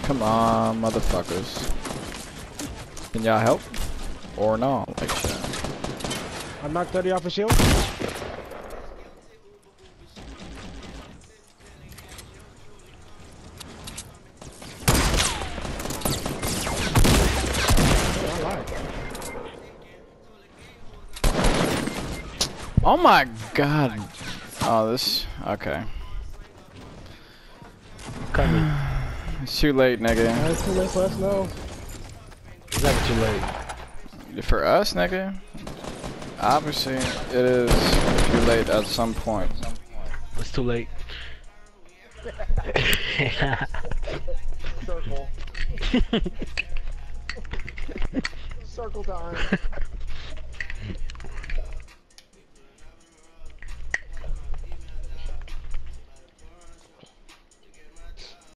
Come on, motherfuckers. Can y'all help? Or no? Like shit. I knocked 30 off a shield. Oh my god. Oh, this. Okay. Coming. It's too late, nigga. It's too late for us now. It's never too late. For us, nigga? Obviously, it is too late at some point. It's too late. Circle. Circle time.